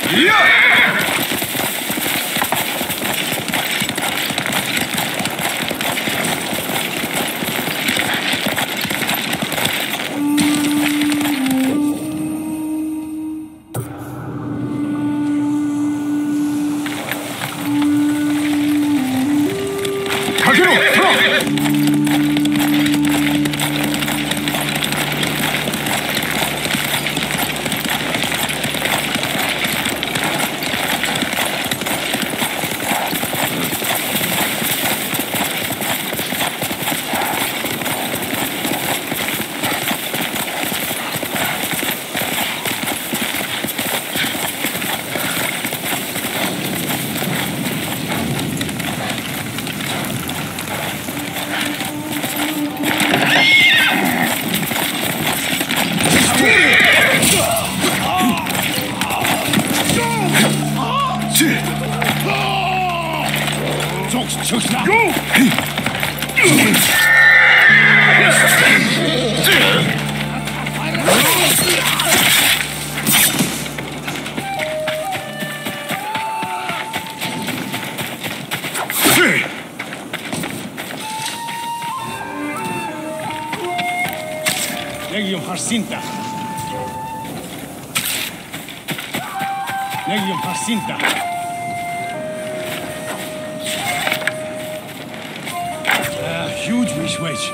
Legion Jacinta. Legion Jacinta. Huge wish.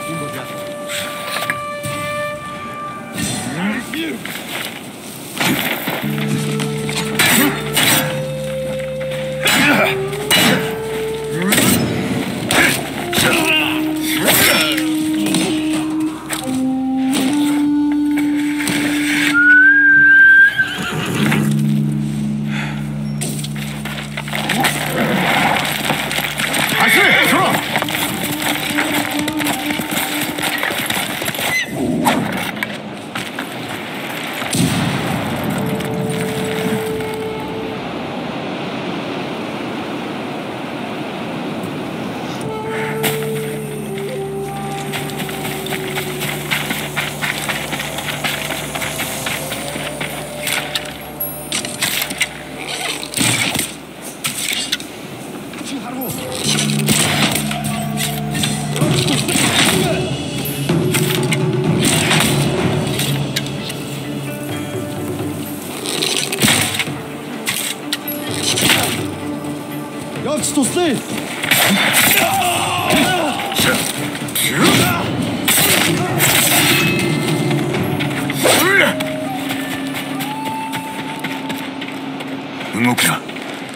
動くな。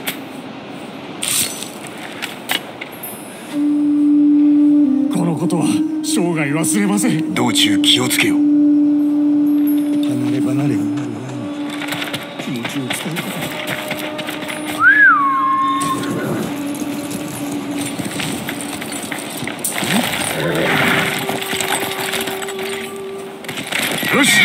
このことは生涯忘れません。 道中気をつけよ。 離れ離れになる前に気持ちを伝えること。 よし。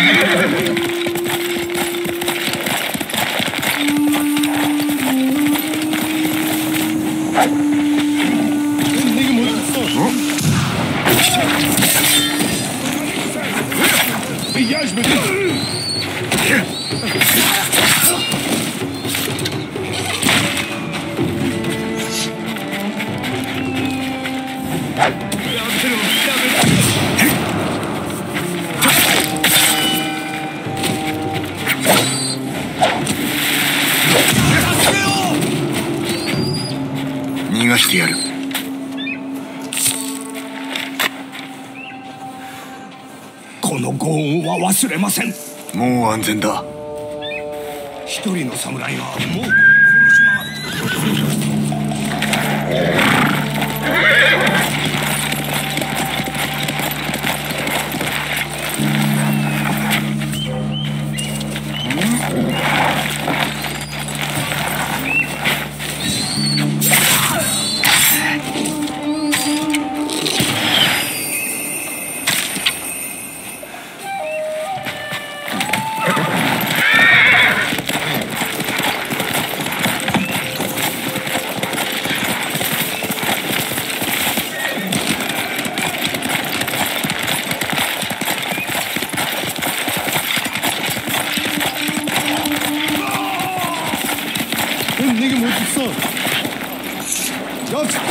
逃がしてやる。 このご恩は忘れません。 もう安全だ。 一人の侍がもう殺し so. Go.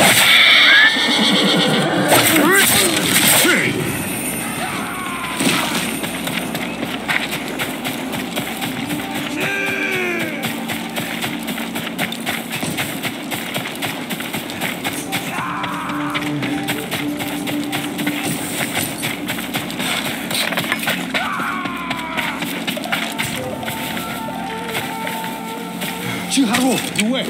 去海路，诸位，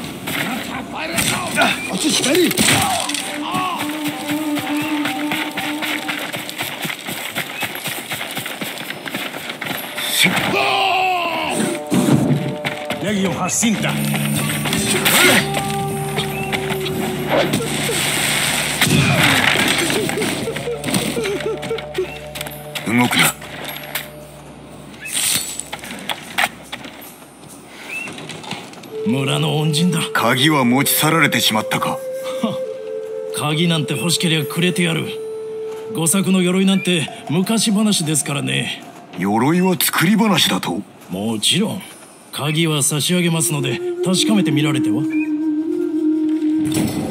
去全力！يجي يحسنك 動くな。 村の恩人だ。 鍵は持ち去られてしまったか。 鍵なんて欲しけりゃくれてやる。五作の鎧なんて昔話ですからね。 鎧は作り話だと？ もちろん。鍵は差し上げますので確かめてみられては。